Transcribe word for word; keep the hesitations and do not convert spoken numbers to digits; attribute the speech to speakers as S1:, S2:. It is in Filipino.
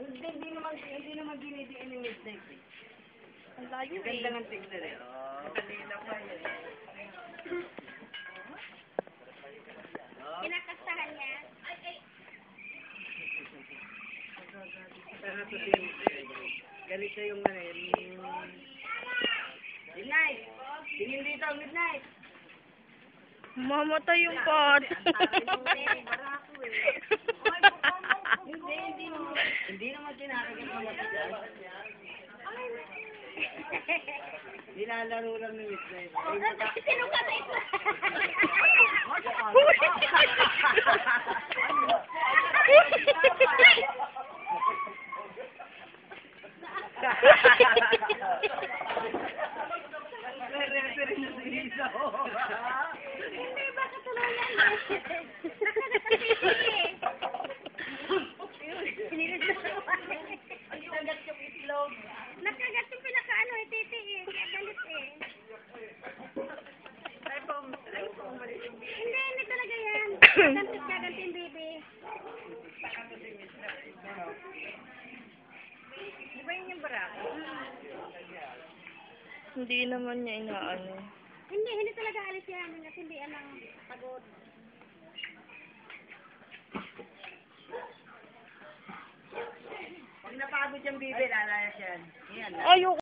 S1: Hindi, hindi naman, hindi naman dinidiin ni Midnight eh.
S2: Ang layo eh.
S1: Ganda ng tignan eh. Oh, kanina pa yun.
S2: Kinakastahan niya.
S1: Pero ito si galit siya yung ano yun. Midnight! Tingin dito, Midnight!
S2: Mamatay yung pot.
S1: Hindi, hindi naman. Hindi naman kinakagat ng matigas. Nilalaro lang ni Midnight.
S2: Sino ka na ito?
S1: Re-referee na si Lisa.
S2: Hindi, baka tuluyan na.
S1: Nakagat yung itlog.
S2: Nakagat yung pinaka-ano eh, titi eh. Kaya galit eh. Hindi, hindi talaga yan. Kaganti, kaganti yung baby.
S1: Di ba yun yung barako?
S2: Hindi naman niya inaano.
S3: Hindi, hindi talaga alis yan. Hindi ang pagod.
S1: Pag napagod yung bibi, lalayas yan. Yan.
S2: Ayoko.